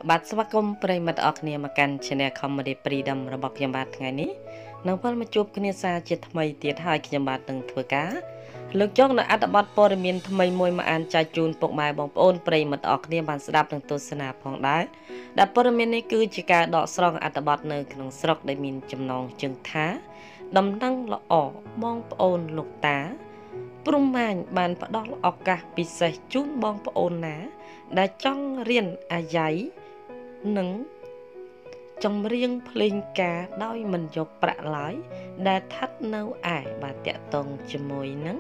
បាទស្វាគមន៍ប្រិមិត្តអរគ្នាមកកាន់ Channel Comedy Freedom របស់ខ្ញុំបាទថ្ងៃនេះនឹងវិលមកជួបគ្នាសារជាថ្មីទៀតហើយខ្ញុំបាទនឹងធ្វើការលើកយកនៅអត្ថបទព័ត៌មានថ្មីមួយមកអានចែកជូនពុកម៉ែបងប្អូនប្រិមិត្តអរគ្នាបានស្ដាប់និងទស្សនាផងដែរដែលព័ត៌មាននេះគឺជាការដកស្រង់អត្ថបទនៅក្នុងស្រុកដែលមានចំណងជើងថាដំណឹងល្អបងប្អូនលោកតាព្រំមាញបានផ្ដល់ឱកាសពិសេសជូនបងប្អូនណាដែលចង់រៀនអាយ៉ៃនិងចម្រៀងភ្លេងការដោយមិនយកប្រាក់ឡើយដែលស្ថិតនៅឯបាទតាក់ទងជាមួយនឹង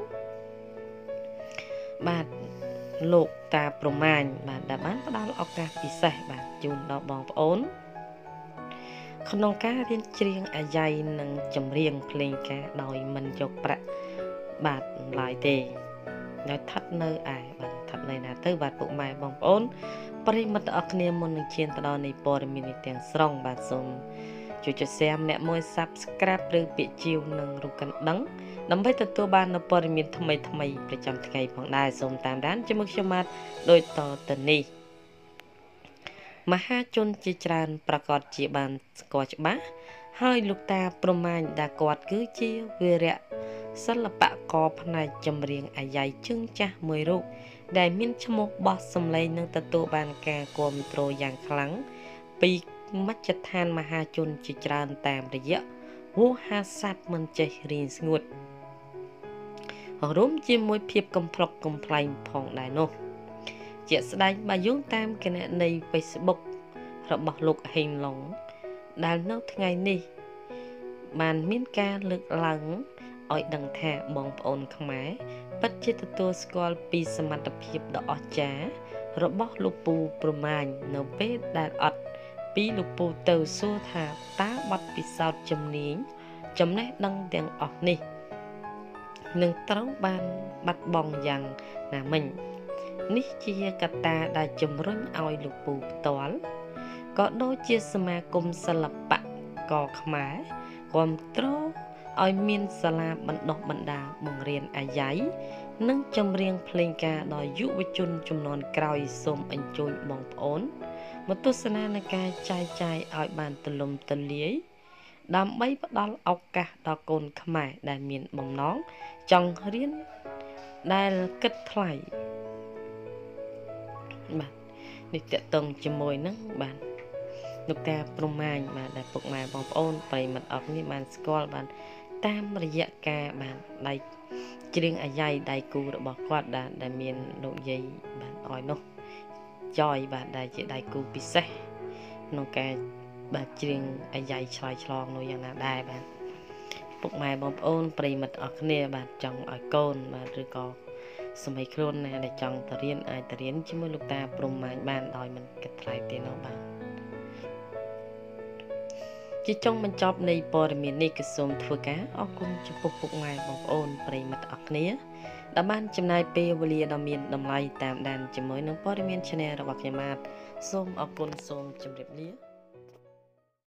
បាទលោកតាប្រមាញបាទដែលបានផ្ដល់ឱកាសពិសេសបាទជូនដល់បងប្អូនក្នុងការរៀនច្រៀងអាយ៉ៃនិងចម្រៀងភ្លេងការដោយមិនយកប្រាក់បាទឡើយទេដែលស្ថិតនៅឯបាទស្ថិតនៅណាទៅបាទពុកម៉ែបងប្អូនប្រិមិត្តអរគ្នាមុននឹងឈានទៅដល់នៃព័ត៌មាននេះទាំងស្រុងបាទសូមជួយចុច Share ម្នាក់មួយ Subscribe ឬពាក្យជាវនិងរូបកណ្ដឹងដើម្បីទទួលបាននូវព័ត៌មានថ្មីប្រចាំថ្ងៃផងដែរសូមតាមដានជាមួយខ្ញុំបាទដូចតទៅនេះមហាជនជាច្រើនប្រកាសជាបានស្គាល់ច្បាស់ហើយលោកតាប្រមាញដែលគាត់គឺជាវីរៈសិល្បករផ្នែកចម្រៀងអាយ៉ៃជើងចាស់មួយរូបដែលមានឈ្មោះបោះសម្លេងនិងទទួលបានការគាំទ្រយ៉ាងខ្លាំងពីមជ្ឈដ្ឋានមហាជនជាច្រើនតាមរយៈវោហារស័ព្ទមិនចេះរៀងស្ងួតរួមជាមួយភាពកំប្លុកកំប្លែងផងដែរនោះជាក់ស្ដែងបើយោងតាមគណនី Facebook របស់លោកហេងឡុងដែលនៅថ្ងៃនេះបានមានការលើកឡើងឲ្យដឹងថាបងប្អូនខ្មែរពិតជាទទួលស្គាល់ពីសមត្ថភាពដ៏អស្ចារ្យរបស់លោកពូប្រមាញនៅពេលដែលអត់ពីលោកពូទៅសួរថាតើបទពិសោធន៍ជំនាញចំណេះដឹងទាំងអស់នេះនឹងត្រូវបានបាត់បង់យ៉ាងណាមិញនេះជាកត្តាដែលជំរុញឲ្យលោកពូផ្ទាល់ក៏ដូចជាសមាគមសិល្បករខ្មែរគាំទ្រឲ្យមានសាលាបណ្ដុះបណ្ដាលបង្រៀនអាយ៉ៃនិងចម្រៀងភ្លេងការដល់យុវជនជំនាន់ក្រោយសូមអញ្ជើញបងប្អូនមកទស្សនានៃការចាយឲ្យបានទូលំទូលាយដើម្បីផ្ដល់ឱកាសដល់កូនខ្មែរដែលមានបំណងចង់រៀនដែលគិតថ្លៃបាទនេះតកតងជាមួយនឹងបាទលោកតាប្រមាញបាទដែលពុកម៉ែបងប្អូនប្រិមិត្តអរគ្នាបានស្គាល់បានតាមរយៈការបាទដៃច្រៀងអាយ៉ៃដៃគូរបស់គាត់ដែលមានលោកយាយបាទអោយនោះចយបាទដែលជាដៃគូពិសេសក្នុងការបាទច្រៀងអាយ៉ៃឆ្លើយឆ្លងនោះយ៉ាងណាដែរបាទពុកម៉ែបងប្អូនប្រិមិត្តអរគ្នាបាទចង់ឲ្យកូនបាទឬក៏សម័យខ្លួនណាដែលចង់ទៅរៀនអាចទៅរៀនជាមួយលោកតាប្រមាញបានដោយមិនគិតថ្លៃទេនោះបាទជាចុងបញ្ចប់នៃព័ត៌មាននេះគឺសូមធ្វើការអរគុណចំពោះពុកម៉ែបងប្អូនប្រិមិត្តអរគ្នាដែលបានចំណាយពេលវេលាដ៏មានតម្លៃតាមដានជាមួយនឹងព័ត៌មាន Channel របស់ខ្ញុំបាទសូមអរគុណសូមជម្រាបលា